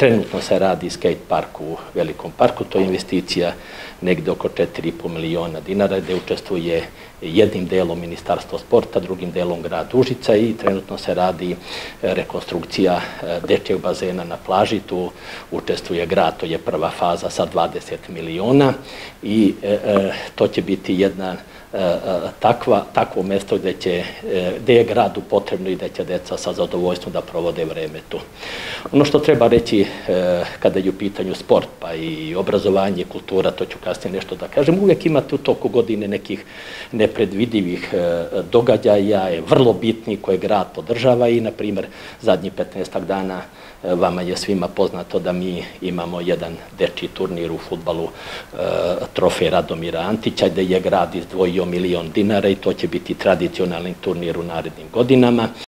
Trenutno se radi skate park u Velikom parku, to je investicija negde oko 4,5 miliona dinara, gde učestvuje jednim delom Ministarstvo sporta, drugim delom grad Užica i trenutno se radi rekonstrukcija dečjeg bazena na plaži, tu učestvuje grad, to je prva faza sa 20 miliona i to će biti jedna takvo mesto gde je gradu potrebno i da će deca sa zadovoljstvom da provode vreme tu. Ono što treba reći kada je u pitanju sport, pa i obrazovanje, kultura, to ću kasnije nešto da kažem, uvek imate u toku godine nekih nepredvidivih događaja, vrlo bitni koje grad podržava i, na primer, zadnjih 15 dana vama je svima poznato da mi imamo jedan dečiji turnir u fudbalu, trofej Radomira Antića, gde je grad izdvojio 1.000.000 dinara i to će biti tradicionalni turnir u narednim godinama.